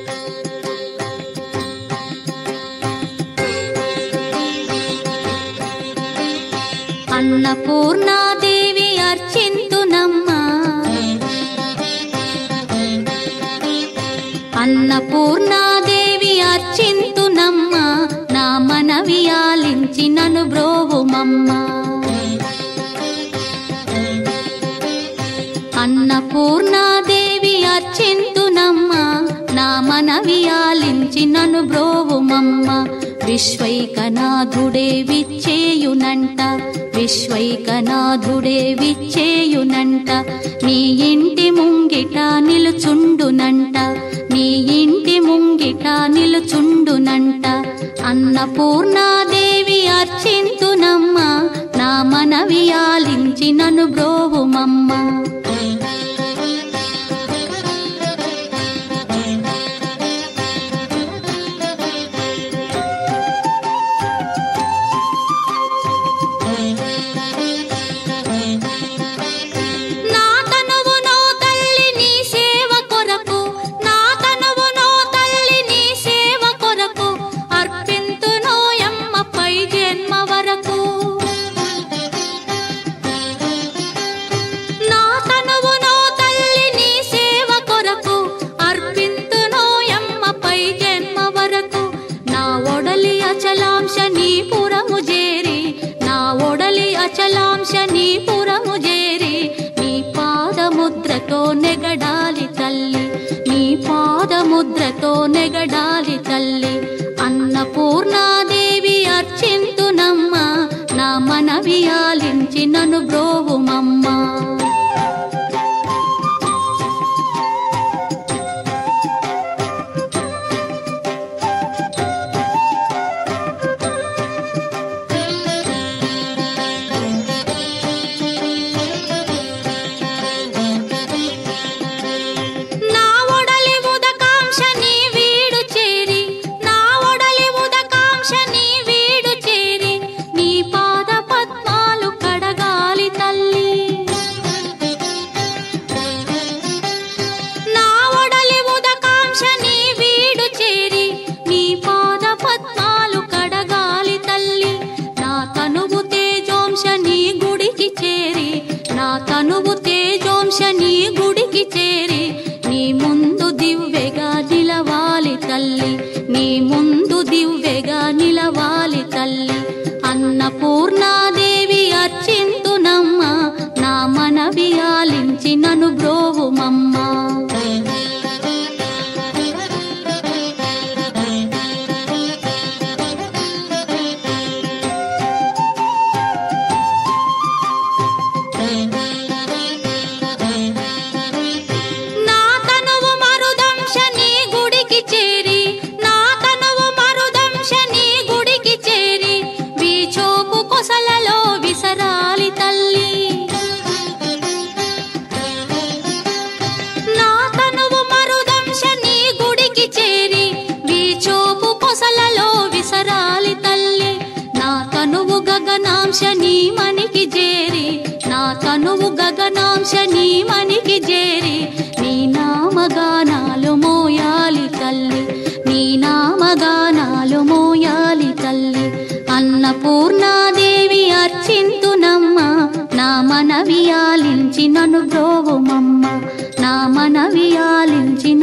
అన్నపూర్ణాదేవి అర్చింతునమ్మా, అన్నపూర్ణాదేవి అర్చింతునమ్మా, నా మనవి ఆలించి నన్ను బ్రోవుమమ్మా. అన్నపూర్ణాదేవి అర్చింతునమ్మా, నా మనవి ఆలించి నన్ను బ్రోవుమమ్మా. విశ్వైకనాథుడే విచ్చేయునంట, విశ్వైకనాథుడే విచ్చేయునంట, నీ ఇంటి ముంగిట నిలుచుండునంట, నీ ఇంటి ముంగిట నిలుచుండునంట. అన్నపూర్ణాదేవి అర్చింతునమ్మా, నా మనవి ఆలించి నన్ను బ్రోవుమమ్మా. అచలాంశనీపురము చేరి నీ పాదముద్రతో నెగడాలి తల్లి, నీ పాదముద్రతో నెగడాలి తల్లి. అన్నపూర్ణాదేవి అర్చింతునమ్మా, నా మనవి ఆలించి నన్ను బ్రోవుమమ్మా. తనువు తేజోంశని గుడికి చేరి నీ ముందు దివ్వెగా నిలవాలి తల్లి, నీ ముందు దివ్వెగా నిలవాలి తల్లి. అన్నపూర్ణాదేవి అర్చింతునమ్మా, నా మనవి ఆలించి నన్ను బ్రోవుమమ్మా. గగనాంశని మనికి చేరి, నా తనువు గగనాంశని మనికి చేరి నీ నామగానాలు మోయాలి తల్లి, నీ నామగానాలు మోయాలి తల్లి. అన్నపూర్ణాదేవి అర్చింతునమ్మా, నా మనవి ఆలించి నన్ను బ్రోవుమమ్మా, నా మనవి ఆలించి